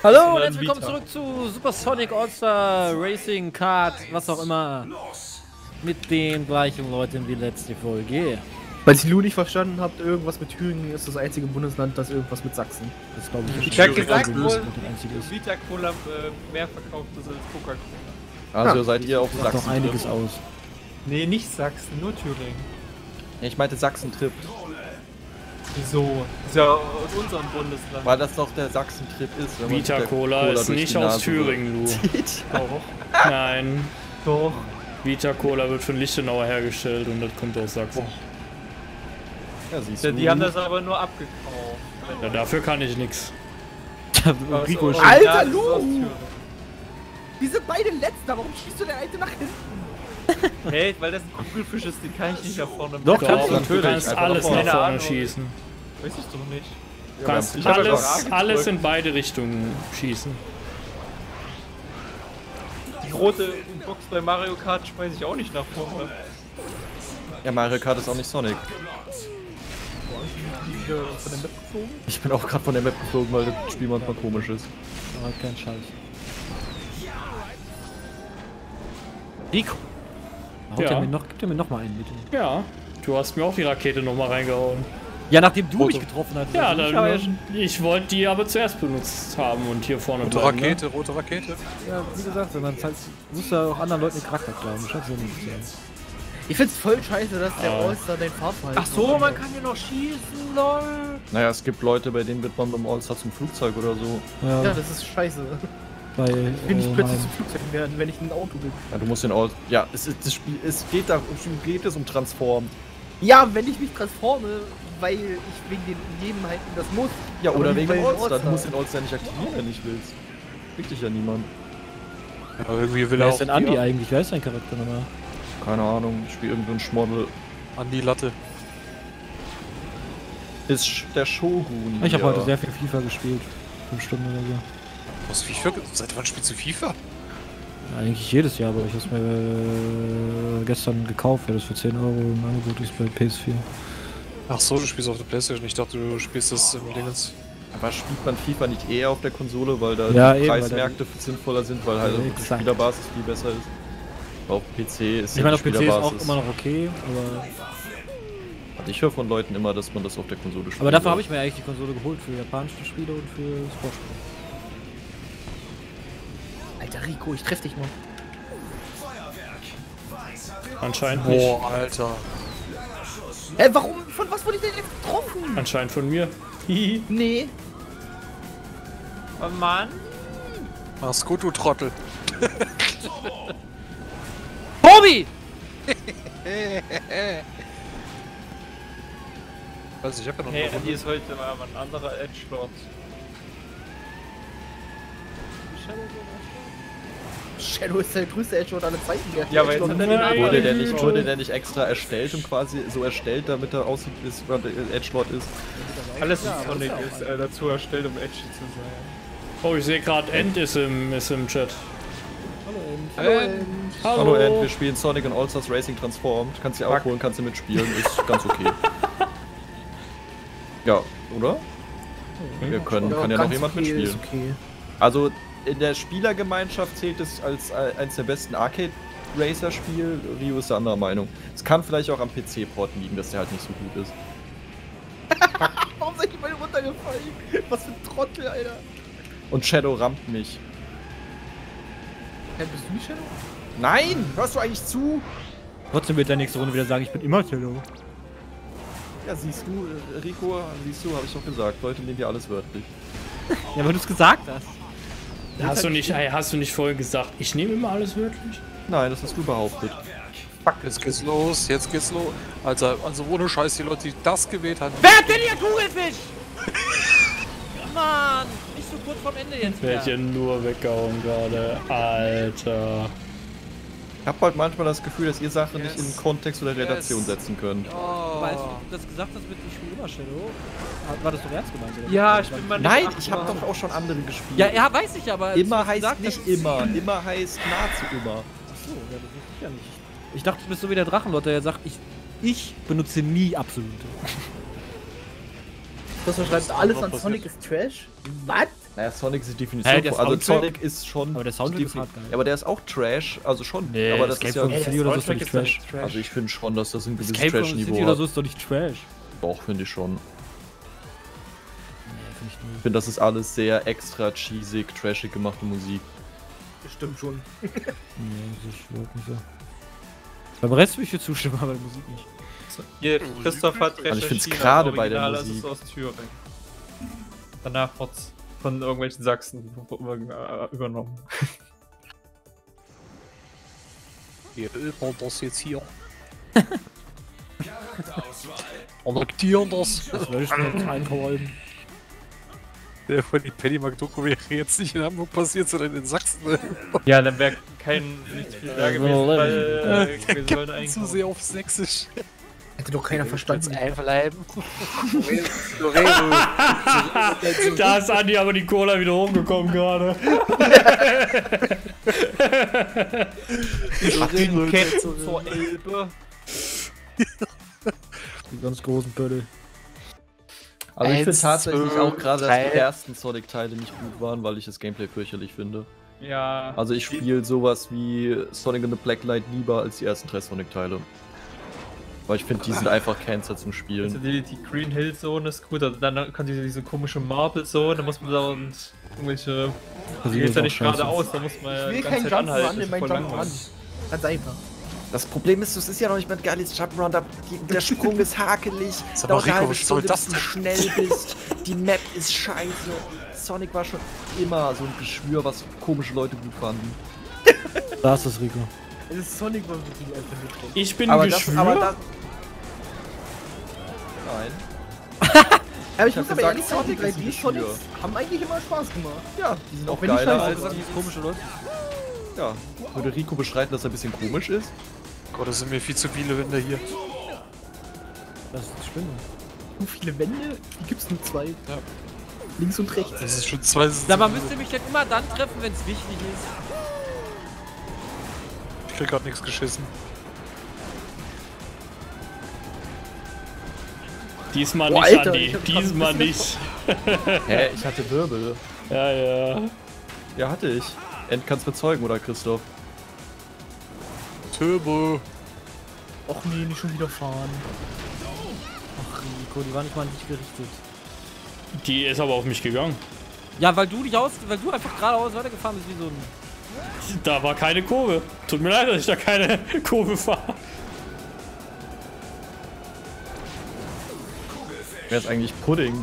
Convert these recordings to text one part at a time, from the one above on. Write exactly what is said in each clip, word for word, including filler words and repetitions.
Hallo und herzlich willkommen zurück zu Super Sonic All-Star Racing Kart, was auch immer. Mit den gleichen Leuten wie letzte Folge. Weil ich Lu nicht verstanden habt, irgendwas mit Thüringen ist das einzige Bundesland, das irgendwas mit Sachsen. Das glaube ich. Ich hab gesagt, wohl Vita Cola äh, mehr verkauft ist als Coca-Cola. Also Ja. seid ihr auf Macht Sachsen. doch einiges aus. Nee, nicht Sachsen, nur Thüringen. Ja, ich meinte Sachsen-Trip. Wieso? Ist ja aus unserem Bundesland. Weil das doch der Sachsen-Trip ist. Wenn man Vita mit der Cola ist durch nicht die aus Nase Thüringen, Lu. zieht. Doch. Nein. Doch. Vita Cola wird von Lichtenauer hergestellt und das kommt aus Sachsen. Ja, siehst Ja, du. die haben das aber nur abgekauft. Ja, dafür kann ich nix. Aus- Rico aus- ist Alter, ja, das ist Lu! aus Thüringen. Die sind beide letzter, warum schießt du der eine nach hinten? Hey, weil das ein Kugelfisch ist, den kann ich nicht nach vorne Doch, machen. kannst Doch, du du natürlich, kannst einfach alles nach nach vorne. vorne Keine Ahnung. schießen. Weiß ich doch nicht. Du kannst ich hab einfach alles, A gedrückt. alles in beide Richtungen schießen. Die rote Box bei Mario Kart schmeiß ich auch nicht nach vorne. Ja, Mario Kart ist auch nicht Sonic. Von der Map geflogen? Ich bin auch gerade von der Map geflogen, weil das Spiel manchmal komisch ist. aber kein Scheiß. Rico! Haut Ja. er mir noch, gibt er mir noch mal einen, bitte? Ja, du hast mir auch die Rakete nochmal reingehauen. Ja, nachdem du Rote- mich getroffen hattest. Ja, also ich dann, aber ja, schon, ich wollte die aber zuerst benutzt haben und hier vorne Rote bleiben, Rakete, rote Rakete. ja, wie gesagt, wenn man halt, muss ja auch anderen Leuten den Charakter klauen. Das scheint so nicht zu sein. Ich find's voll scheiße, dass der Ah. All-Star dein Fahrverhalten... Ach so, man kann ja noch schießen, lol. Naja, es gibt Leute, bei denen wird man beim All-Star zum Flugzeug oder so. Ja, Ja, das ist scheiße. bei, Ich will nicht äh, plötzlich zum Flugzeug werden, wenn ich ein Auto bin. Ja, du musst den All... Ja, es, ist, das Spiel, es geht da geht es um Transform. Ja, wenn ich mich transforme, weil ich wegen den Gegebenheiten das muss. Ja, Aber oder nicht wegen bei dem den All-Star. Du All-Star. musst den All-Star nicht aktivieren, wenn du nicht willst. Kriegt dich ja niemand. Ja, irgendwie will Wer er ist auch denn Andi eigentlich? Wer ist dein Charakter nochmal? Keine Ahnung, ich spiele irgendeinen Schmoddel. an die Latte. Ist Sch- der Shogun. Ich habe ja. heute sehr viel FIFA gespielt. Fünf Stunden oder so. Was FIFA? Seit wann spielst du FIFA? Ja, eigentlich jedes Jahr, aber ich habe es mir äh, gestern gekauft, weil das für zehn Euro im Angebot ist bei P S vier. Ach so, du spielst auf der Playstation. Ich dachte, du spielst das im Dingens. Aber spielt man FIFA nicht eher auf der Konsole, weil da Ja, die eben, weil Preismärkte sinnvoller sind, weil halt Ja, die exakt. Spielerbasis viel besser ist. Auf P C ist Ich meine, auf die P C ist auch Spielerbasis- immer noch okay, aber, Ich höre von Leuten immer, dass man das auf der Konsole spielt. aber dafür habe ich mir eigentlich die Konsole geholt für japanische Spiele und für Sportspiele. Alter Rico, ich treff dich noch. Anscheinend nicht. Boah, Alter. Hä, warum? Von was wurde ich denn jetzt getroffen? Anscheinend von mir. Hihi. Nee. Oh Mann. Mach's gut, du Trottel. Bobby! Also ich hab ja noch Hey, eine Andy ist heute mal ein anderer Edgelord. Shadow ist der größte Edge aller Zeiten. Der Ja, aber jetzt Edgelord hat er hat den den anderen. Wurde der, nicht, wurde der nicht extra erstellt und quasi so erstellt, damit er aussieht, ist, weil der Edgelord ist? Alles was Sonic ist äh, dazu erstellt, um Edgy zu sein. Oh, ich sehe gerade, End ist im, ist im Chat. Hallo, End. Hallo. Hallo Ed, wir spielen Sonic und All-Stars Racing Transformed. Kannst du auch holen, kannst du mitspielen, ist ganz okay. Ja, oder? Wir können, kann ja noch ganz jemand okay, mitspielen. ist okay. Also in der Spielergemeinschaft zählt es als äh, eines der besten Arcade-Racer-Spiel. Rio ist der anderer Meinung. Es kann vielleicht auch am P C-Porten liegen, dass der halt nicht so gut ist. Warum seid ihr beide runtergefallen? Was für ein Trottel, Alter. Und Shadow rammt mich. Hä, bist du nicht Shadow? Nein! Hörst du eigentlich zu? Trotzdem wird der nächste Runde wieder sagen, ich bin immer Cello. Ja, siehst du, äh, Rico, siehst du, habe ich doch gesagt. Leute nehmen dir alles wörtlich. Ja, weil du es gesagt hast. Hast du nicht, ey, hast du nicht vorhin gesagt, ich nehme immer alles wörtlich? Nein, das hast du behauptet. Fuck, jetzt geht's los, jetzt geht's los. Also, also ohne Scheiß, die Leute, die das gewählt haben. Wer hat denn hier Kugelfisch? Mann, nicht so kurz vorm Ende jetzt Werd hier nur weggehauen gerade. Alter. Ich hab halt manchmal das Gefühl, dass ihr Sachen Yes. nicht in Kontext oder Relation Yes. setzen könnt. Oh. Weißt du, das gesagt hast mit ich spiele immer Shadow? War das doch ernst gemeint, oder? Ja, ich bin mal nicht Nein, achtbar. ich habe doch auch schon andere gespielt. Ja, ja, weiß ich aber. als Immer du heißt gesagt nicht hast- immer, immer heißt nahezu immer. Achso, ja, das wusste ich ja nicht. Ich dachte, du bist so wie der Drachenlord, der sagt, ich, ich benutze nie Absolute. Das schreibt, alles an Sonic ist Trash? Was? Naja, Sonic ist die Definition. Hä, der von- also Soundtrack- Sonic ist schon. Aber der Soundtrack die ist Defin- hart geil. Ja, aber der ist auch Trash, also schon. Nee, aber das Escape ist ja. from Ey, City der oder so ist doch Soundtrack nicht ist doch Trash. nicht Trash. Also ich finde schon, dass das ein gewisses Escape from City Trash-Niveau oder hat. so ist doch nicht Trash. Doch, finde ich schon. Nee, find ich Ich nicht. finde, das ist alles sehr extra cheesig, trashig gemachte Musik. Das stimmt schon. Nee, das ist überhaupt nicht so. Beim Rest würde ich dir zustimmen, aber bei der Musik nicht. Hier, Christoph hat Also ich find's recherchiert, gerade das bei der Original ist Musik. es aus Thüringen. Danach wird's von irgendwelchen Sachsen über- übernommen. Wir öffnen das jetzt hier. Annektieren das. Das würde ich mir jetzt einrollen. Der von den Penny McDoku wäre jetzt nicht in Hamburg passiert, sondern in Sachsen. Ja, dann wäre kein nicht viel da gewesen, weil äh, wir sollen Zu eigentlich. sehr auf Sächsisch. Hätte doch keiner verstanden. Einverleiben. Da ist Andi aber die Cola wieder hochgekommen gerade. Ketten zur Elbe. Die ganz großen Pödel. Also ich finde Eins, tatsächlich zwei, auch gerade, dass drei. die ersten Sonic-Teile nicht gut waren, weil ich das Gameplay fürchterlich finde. Ja. Also ich spiele sowas wie Sonic and the Blacklight lieber als die ersten drei Sonic-Teile. Weil ich finde, die sind einfach Cancer zum Also Spielen. die, die Green Hill Zone ist gut, also dann kommt diese, diese komische Marble Zone, da muss man da und irgendwelche. Das Die geht ja nicht geradeaus, da muss man ja Ich will die keinen ganze Zeit Jump'n'Run anhalten. in Das ist meinen voll Jump'n'Run. langweilig. Ganz einfach. Das Problem ist, das ist ja noch nicht mal ein geiles Jump'n'Run, da- die- der Sprung ist hakelig, Sag mal, dauert eine Rico, halbe was soll Stunde, das bis du schnell bist, die Map ist scheiße. Sonic war schon immer so ein Geschwür, was komische Leute gut fanden. Da ist das, Rico. Es ist Sonic war wirklich einfach nicht drin. Ich bin Aber ein das, Geschwür. aber das... Nein. Aber ich hab muss aber gesagt, ehrlich sagen, die Sonic drei ist ein D-Sonics Geschwür. haben eigentlich immer Spaß gemacht. Ja, die sind auch, Auch wenn die geiler scheiße als... sind. Das komische Leute. Ja, würde Rico bestreiten, dass er ein bisschen komisch ist? Gott, das sind mir viel zu viele Wände hier. Das ist Spinne. So viele Wände, die gibt's nur zwei. Links und rechts. Das ist schon zwei. Na, man müsste mich dann immer dann treffen, wenn es wichtig ist. Ich krieg grad nichts geschissen. Diesmal Boah, nicht, Alter, Andi. ich hab grad ein Diesmal bisschen- nicht. Hä, ich hatte Wirbel. Ja, ja. Ja, hatte ich. End kannst bezeugen, oder Christoph? Turbo. Och nee, nicht schon wieder fahren. Ach, Rico, die war nicht mal an dich gerichtet. Die ist aber auf mich gegangen. Ja, weil du dich aus, weil du einfach geradeaus weitergefahren bist wie so ein. Da war keine Kurve. Tut mir leid, dass ich da keine Kurve fahre. Wer ist eigentlich Pudding?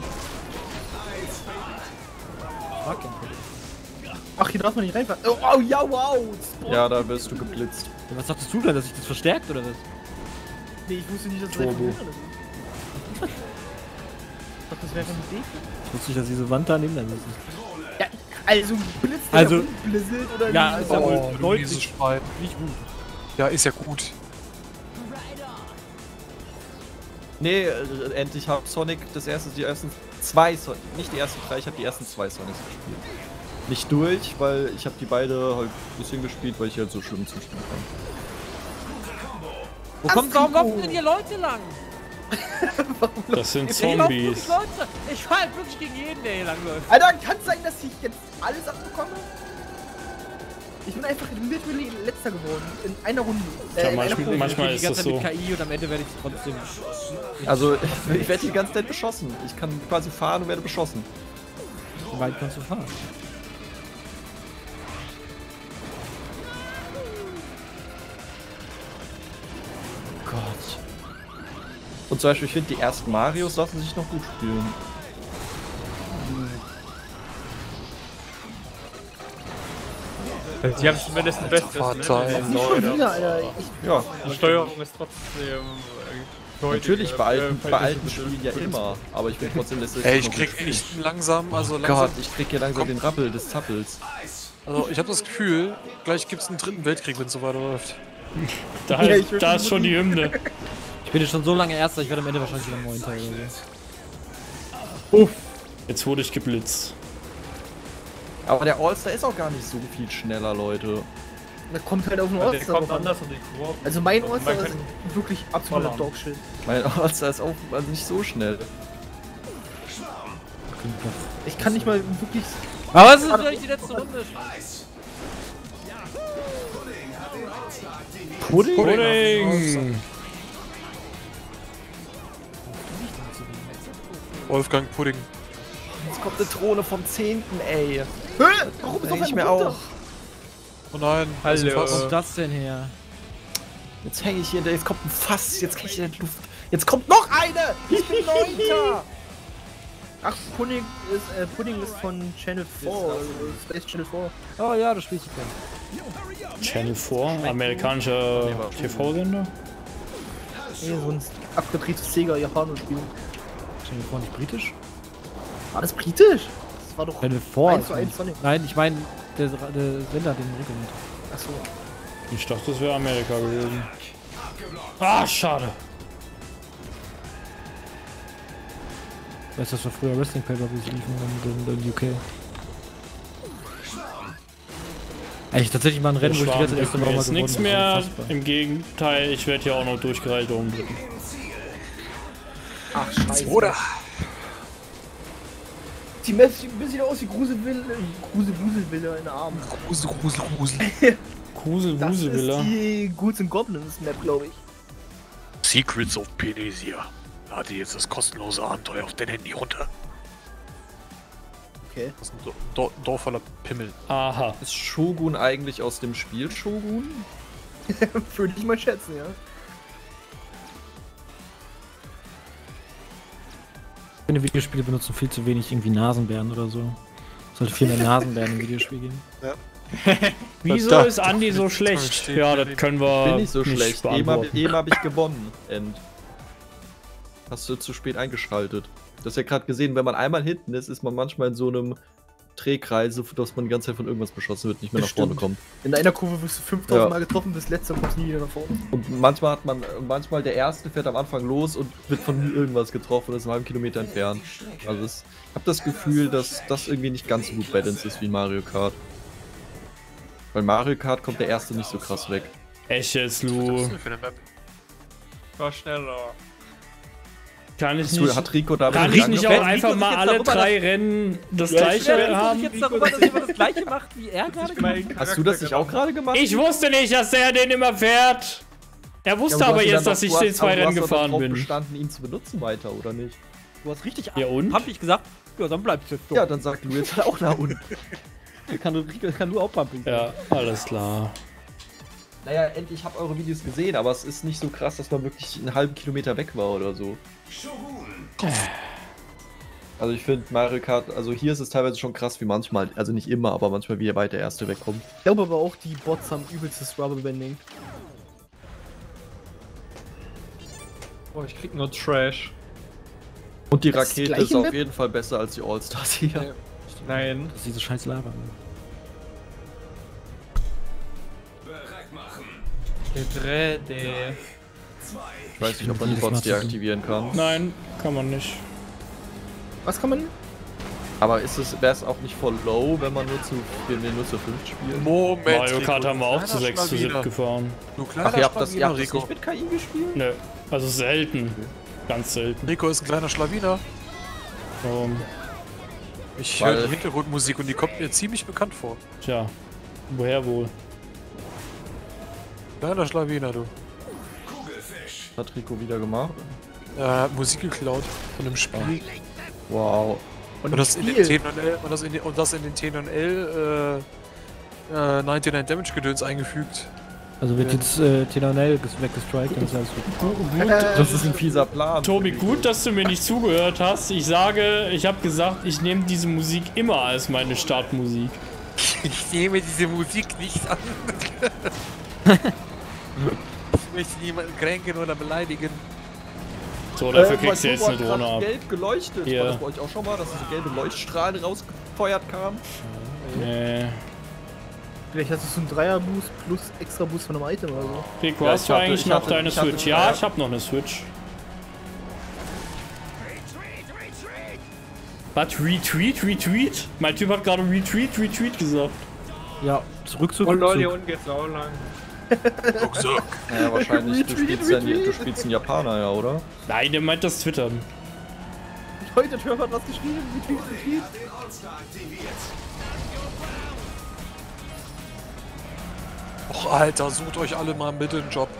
Ach, hier darf man nicht reinfahren. Oh, oh ja, wow. Sport. Ja, da wirst du geblitzt. Ja, was dachtest du denn, dass sich das verstärkt oder was? Nee, ich wusste nicht, dass das Turbo. einfach hinter ist. Ich dachte, das wäre einfach ein Weg. Ich wusste nicht, dass diese Wand daneben dann ist. Ja, also Blitz, Also- Blizzard oder Ja, wie? ist ja Oh. wohl Du deutlich mieses Schwein. nicht gut. Ja, ist ja gut. Nee, äh, endlich habe Sonic das erste, die ersten zwei Sonic, nicht die ersten drei, ich habe die ersten zwei Sonics gespielt. Nicht durch, weil ich habe die beide halt ein bisschen gespielt, weil ich halt so schlimm zustimmen kann. Wo kommt, warum laufen denn hier Leute lang? Das sind Hier laufen wirklich Zombies. Leute. Ich fahr halt wirklich gegen jeden, der hier lang läuft. Alter, kann es sein, dass ich jetzt alles abbekomme? Ich bin einfach literally letzter geworden. In einer Runde. Ja, Äh, in einer manchmal- Probe. manchmal die ist ganze das Zeit so. mit K I und am Ende werde ich trotzdem. Also, ich werde die ganze Zeit beschossen. Ich kann quasi fahren und werde beschossen. Wie weit kannst du fahren? Gott. Und zum Beispiel, ich finde, die ersten Marios lassen sich noch gut spielen. Die haben zumindest ein besseres Vater, Level. ey. Nicht schon wieder, Alter. Ich, Ja, Die Steuerung ist trotzdem. Äh, deutlich, natürlich, bei äh, alten, äh, bei alten besser. Spielen ja immer. Aber ich will trotzdem, dass es Ey, ich noch krieg gut echt spielt. langsam, also Oh langsam. Gott, ich krieg hier langsam den Rappel des Zappels. Also ich habe das Gefühl, gleich gibt's einen dritten Weltkrieg, wenn es so weiterläuft. Da, Ja, ich will da die ist schon die Hymne. Ich bin jetzt schon so lange Erster, ich werde am Ende wahrscheinlich wieder Neunter oder so. Jetzt wurde ich geblitzt. Aber der All-Star ist auch gar nicht so viel schneller, Leute. da kommt halt auf den Ja, der All-Star kommt drauf an. anders und die Kurve. Also mein Man All-Star kann- ist wirklich absoluter Ballern. Dogshit. Mein All-Star ist auch also nicht so schnell. Ich kann nicht mal wirklich Aber was ist eigentlich die letzte Runde? Pudding? Pudding! Wolfgang Pudding. Jetzt kommt eine Drohne vom zehnten ey. Hä? Warum ist Denk auf ich einmal mir runter? auch. Oh nein. Hallo. das ist Wo fast- kommt das denn her? Jetzt hänge ich hier, jetzt kommt ein Fass, jetzt krieg ich in die Luft. Jetzt kommt noch eine! Ich bin Neunter! Ach, Pudding ist, äh, Pudding ist von Channel vier, also Space Channel vier. Oh ja, das spielst du kennen. Channel vier, amerikanischer T V-Sender. Nee, so ein abgedrehtes Sega Japano-Spiel. Channel vier nicht britisch? War das britisch? Das war doch Channel vier. eins zu eins Sonic. Nein, ich meine, der, der Sender, den Rico nimmt. Achso. Ich dachte, das wäre Amerika gewesen. Ah, schade. Weißt du, das war früher Wrestling Paper, wie sie liefen in, in, in U K. Eigentlich tatsächlich mal ein Rennen, wo ich die ganze Zeit mir mal ist nichts gewonnen mehr. habe. Unfassbar. Im Gegenteil, ich werde hier auch noch durchgereicht umdrücken. Ach, scheiße. Oder? Die Messe sieht ein bisschen aus wie Gruselwille, Grusel-Gruselwille in den Armen. Grusel, Grusel, Grusel. Kusel, Das Wusel, ist Villa. die Ghouls and Goblins Map, glaube ich. Secrets of Penesia. Lade jetzt das kostenlose Abenteuer auf dein Handy runter. Okay. Das ist ein Do Do Dorf voller Pimmel. Aha. Ist Shogun eigentlich aus dem Spiel Shogun? Würde ich mal schätzen, ja. Ich finde, Videospiele benutzen viel zu wenig irgendwie Nasenbären oder so. Es sollte viel mehr Nasenbären im Videospiel geben. Wieso Da- ist Andi so schlecht? Ja, das können wir Bin nicht so schlecht. Eben habe beantworten. hab ich gewonnen. End. Hast du zu spät eingeschaltet. Du hast ja gerade gesehen, wenn man einmal hinten ist, ist man manchmal in so einem Drehkreis, so dass man die ganze Zeit von irgendwas beschossen wird, nicht mehr Das nach vorne stimmt. kommt. In einer Kurve wirst du fünftausend Ja. Mal getroffen, bis letzter kommst nie wieder nach vorne. Und manchmal hat man, manchmal der Erste fährt am Anfang los und wird von irgendwas getroffen und ist einen halben Kilometer entfernt. Also es, ich habe das Gefühl, dass das irgendwie nicht ganz so gut balanced ist wie Mario Kart. Weil Mario Kart kommt der Erste nicht so krass weg. Echt jetzt, Was ist Lu. das denn für eine Map? War schneller. Kann ich Hast du, nicht, hat Rico da kann wirklich ich nicht auch angefangen? einfach Rico mal sich jetzt alle darüber, drei Rennen das Ja, gleiche ich haben? jetzt darüber, dass jemand das gleiche macht wie er gerade gemacht hat. Hast du das nicht auch gerade gemacht? Ich wusste nicht, dass der den immer fährt. Er Ja, wusste du aber hast ja jetzt, dann dass doch- ich du den hast- zwei aber du Rennen hast doch gefahren darauf bin. bestanden, ihn zu benutzen weiter, oder nicht? Du hast richtig Ja, und? pampig gesagt, ja, dann bleibst du jetzt so. Ja, dann sagt Lu jetzt halt auch nach unten. kann, du, kann du auch pampig sein. Ja, alles klar. Naja, endlich, ich habe eure Videos gesehen, aber es ist nicht so krass, dass man wirklich einen halben Kilometer weg war oder so. Also ich finde Mario Kart, also hier ist es teilweise schon krass, wie manchmal, also nicht immer, aber manchmal wie weit der Erste wegkommt. Ich glaube aber auch, die Bots haben übelstes Rubberbanding. Oh, ich krieg nur Trash. Und die Das ist die Rakete gleiche ist auf Map? jeden Fall besser als die All-Stars hier. Ja. Nein. Das ist diese scheiß Lava. Gedrehte. Ich weiß nicht, ob man die jedes Bots Mal zu deaktivieren kann. Nein, kann man nicht. Was kann man? Aber ist es, wäre es auch nicht voll low, wenn man nur zu, wenn wir nur zu fünf spielen? Moment. Mario Rico, Kart haben wir auch kleiner zu sechs zu sieben Schlawiner. gefahren. Du kleiner Ach, ihr habt das, ihr Schlawiner, habt das Rico. nicht mit K I gespielt? Nö, also selten. Ganz selten. Rico ist ein kleiner Schlawiner. Um, Ich Weil- höre die Hintergrundmusik und die kommt mir ziemlich bekannt vor. tja, woher wohl? Kleiner Schlawiner, du. Hat Rico wieder gemacht. Äh, Musik geklaut von einem Spiel. Wow. Und das in den T neun L und das in den, und das in den T neun L äh, äh, neunundneunzig Damage Gedöns eingefügt. Also wird jetzt äh, T neun L ges- weggestrikt, dann ist alles gut. Das ist ein fieser Plan. Tobi, gut, dass du mir nicht zugehört hast. Ich sage, ich habe gesagt, ich nehme diese Musik immer als meine Startmusik. Ich nehme diese Musik nicht an. Ich möchte niemanden kränken oder beleidigen. So, dafür Äh, kriegst du mein jetzt eine Turbo hat Drohne grad ab. gelb geleuchtet. Ja. War das bei euch auch schon mal, dass so gelbe Leuchtstrahlen rausgefeuert kamen? Nee. Vielleicht hast du so einen Dreier-Boost plus extra Boost von einem Item oder so. Rico, Ja, hast ich du hatte- eigentlich ich noch hatte- deine ich hatte Switch? zwei. Ja, ich habe noch eine Switch. Was? Retweet? Retweet? Mein Typ hat gerade Retweet, Retweet gesagt. Ja, zurück zu Oh lol, hier unten geht's auch lang. Rucksack. Naja, wahrscheinlich. Du spielst, ja, du spielst einen Japaner, ja, oder? Nein, der meint das Twittern. Heute Turf hat was geschrieben, wie Tweet Tweet. Och, Alter, sucht euch alle mal bitte einen Job.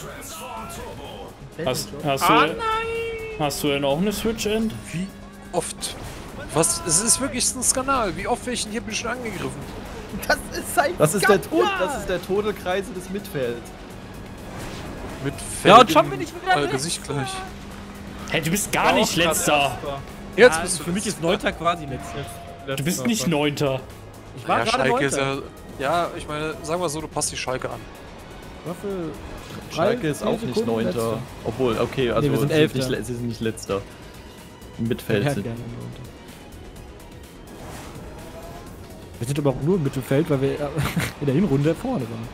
Hast, hast, du, hast du denn auch eine Switch-End? Wie oft? Was? Es ist wirklich ein Skandal. Wie oft werde ich denn hier bin schon angegriffen? Das ist sein Das ist, der Skandal. Tod, das ist der Todelkreise des Mittelfelds. Mit Ja, und schon Felgen, bin ich wieder äh, weg. Gesicht gleich. Hey, du bist gar nicht letzter. Jetzt Ja, bist du für mich ist Neunter quasi letzter. Du bist nicht Neunter. Ich war ja, gerade Schalke ist Neunter. ja. Ja, ich meine, sagen wir so, du passt die Schalke an. Waffe. Schalke ist auch nicht Neunter. Obwohl, okay, also wir sind sie, Elfter. nicht, le- sie sind nicht Letzter. Im Mittelfeld Ja, sind. gerne Neunter. Wir sind aber auch nur im Mittelfeld, weil wir in der Hinrunde vorne waren.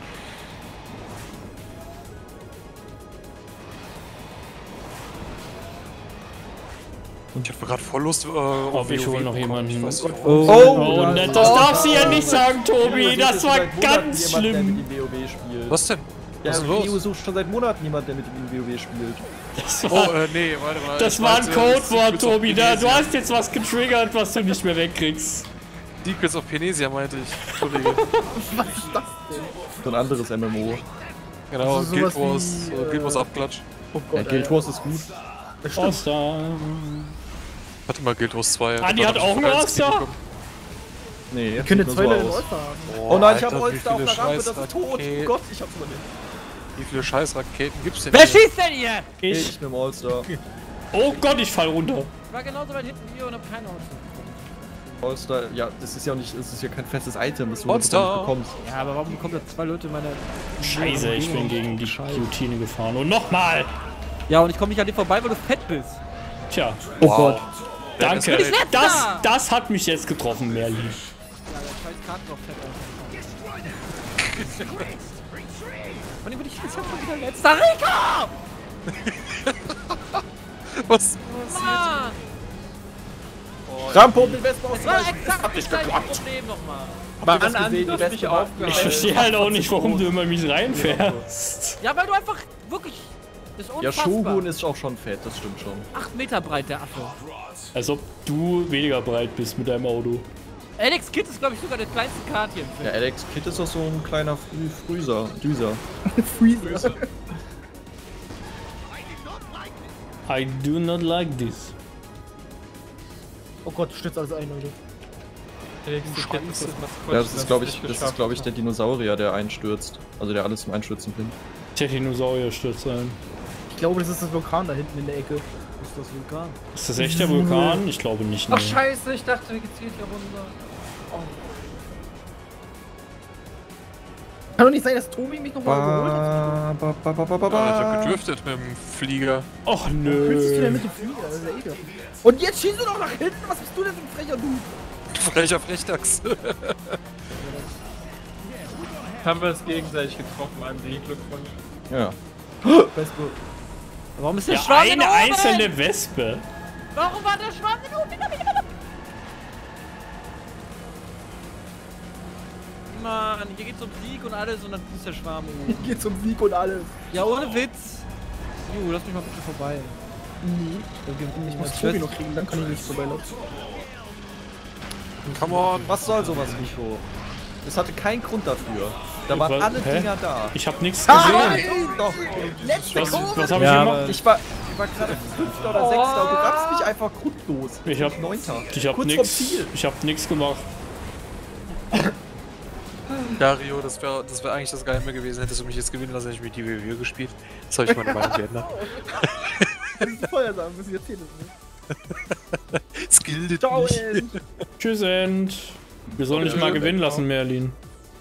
Ich hatte gerade voll Lust, äh, Auf, ich hole noch jemanden. Ich weiß nicht. Oh, Oh, da- ne, das darfst du ja nicht sagen, Tobi. Leo Das sucht war seit Monaten ganz jemand, Der schlimm. mit ihm WoW spielt. Was denn? Ja, Was ist los? Leo sucht schon seit Monaten jemand, der mit ihm WoW spielt. Das Oh, war, äh, nee, warte mal. das Ich war ein meinte, Codewort, Secrets of Tobi. Da, du Penesia. hast jetzt was getriggert, was du nicht mehr wegkriegst. Secrets of Penesia meinte ich. Kollege. Was ist das denn? Oh So ein anderes M M O. Genau, Also Guild sowas Wars, wie, äh, Guild Wars äh, Abklatsch. Oh Ja, Gott, Guild Wars ist gut. Oster. Warte mal, Guild Wars zwei. Ah, die Da hat hab ich auch einen voll ins Oster? Knie bekommen. Nee, Ich könnte sieht zwei nur Leute so im aus. Oster haben. Oh nein, ich Alter, habe wie Olster auf viele der Rampe, das ist tot. Scheißraketen- Oh Gott, ich hab's überlebt. Wie viele Scheißraketen gibt's denn Wer hier? schießt denn hier? Ich. Ich mit dem Olster. Oh Gott, ich fall runter. Ich war genauso weit hinten wie ihr und hab keine Ahnung. Olster, ja, das ist ja nicht, das ist ja kein festes Item, das du Olster. nicht bekommst. Ja, aber warum bekommen da zwei Leute meine... Scheiße, ich bin gegen die Guillotine gefahren. Und nochmal. Ja, und ich komme nicht an dir vorbei, weil du fett bist. Tja, Oh wow. Gott. danke. bin ich letzter. Das, das hat mich jetzt getroffen, Merlin. Ja, der scheiß Karten noch fett aus. Und ich bin jetzt schon wieder letzter. Rico! Was? Mann! Rampo mit Wespen Das war ausweichen. exakt das gleiche Problem nochmal. Habt ihr das gesehen? Die Wespe war Ich verstehe halt auch nicht, warum du immer mich reinfährst. Ja, weil du einfach wirklich... Das ist Ja, unfassbar. Shogun ist auch schon fett, das stimmt schon. acht Meter breit, der Affe. Als ob du weniger breit bist mit deinem Auto. Alex Kidd ist, glaube ich, sogar der kleinste Kart hier im Ja, Film. Alex Kidd ist doch so ein kleiner Frü Früser, Düser. Freezer. I do not like this. Oh Gott, stützt alles ein, Leute. Ja, das ist, glaube ich, das ist, glaube ich, der Dinosaurier, der einstürzt. Also der alles zum Einstürzen bringt. Der Dinosaurier stürzt ein. Ich glaube, das ist das Vulkan da hinten in der Ecke. Ist das Vulkan? Ist das echt der Vulkan? Ich glaube nicht. Ach Nee. scheiße, ich dachte, wir geht's hier runter. Kann doch nicht sein, dass Tobi mich nochmal überholt hat. Ba, ba, ba, ba, ba, Ja, ich hab ba. gedriftet mit dem Flieger. Och Fühlst du denn nö. mit dem Flieger? Das ist ja ekelhaft. Und jetzt schießt du doch nach hinten. Was bist du denn für ein frecher Dude? Frecher Frechdachs. Haben wir uns gegenseitig getroffen, Andi. Glückwunsch. Ja. Wespe. Warum ist der Ja, Schwarm denn eine oben? einzelne Wespe. Warum war der Schwarm denn oben? Mann, hier geht's um Sieg und alles und dann ist der Schwarm oben. Geht zum Sieg und alles. Ja, ohne Witz. Ju, lass mich mal bitte vorbei. Nee. Ich muss Tobi noch kriegen, dann kann ich nicht vorbeilaufen. Come on. Was soll sowas, Nico? Es hatte keinen Grund dafür. Da waren Was? alle Hä? Dinger da. Ich hab nichts Ah, gesehen. Doch. letzte Was, Kurve! was hab Ja, ich aber- gemacht? Ich war, ich war gerade Fünfter oder Sechster und du raffst mich einfach grundlos. Ich hab, Neunter. ich hab Kurz nix. vorm Ziel. Ich hab nix gemacht. Dario, das wäre das wär eigentlich das Geheime gewesen. Hättest du mich jetzt gewinnen lassen, hätte ich mit die W W gespielt. Jetzt habe ich meine Meinung geändert. Feuer sagen, müssen wir erzählen. Ne? Skillet Ciao, nicht. End. Tschüss, End. Wir sollen dich mal gewinnen lassen, Merlin.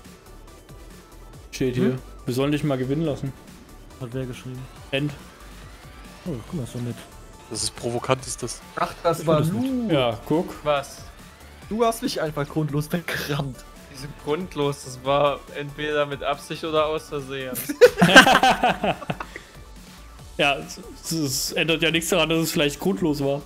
Steht hier. Wir sollen dich mal gewinnen lassen. Hat wer geschrieben? End. Oh, guck mal, ist so nett. Das ist provokant, ist das. Ach, das war Lu. Ja, guck. Was? Du hast mich einfach grundlos weggerammt. Die sind grundlos. Das war entweder mit Absicht oder aus Versehen. Ja, es, es ändert ja nichts daran, dass es vielleicht grundlos war.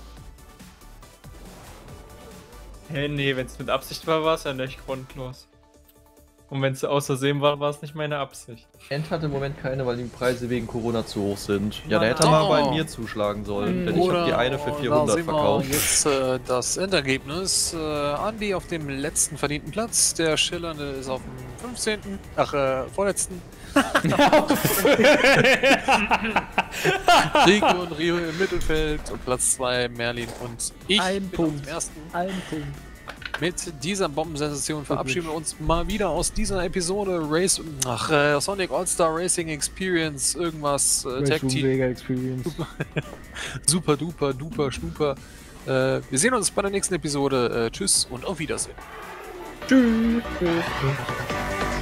Hä, hey, nee, wenn es mit Absicht war, war es ja nicht grundlos. Und wenn es aus Versehen war, war es nicht meine Absicht. Ent hat im Moment keine, weil die Preise wegen Corona zu hoch sind. Ja, Mann, da hätte er mal oh. bei mir zuschlagen sollen, denn ich habe die eine für da vierhundert sehen wir verkauft. jetzt äh, das Endergebnis. Äh, Andi auf dem letzten verdienten Platz, der Schillernde ist auf dem fünfzehnten Ach, äh, vorletzten. Rico und Rio im Mittelfeld und Platz zwei Merlin und ich Ein bin Punkt. auf dem ersten. Ein Punkt. Mit dieser Bombensensation verabschieden wir uns mal wieder aus dieser Episode Race, ach, äh, Sonic All-Star Racing Experience, irgendwas, äh, Tag Team, Experience. super duper duper schnuper. Äh, wir sehen uns bei der nächsten Episode. Äh, tschüss und auf Wiedersehen. Tschüss.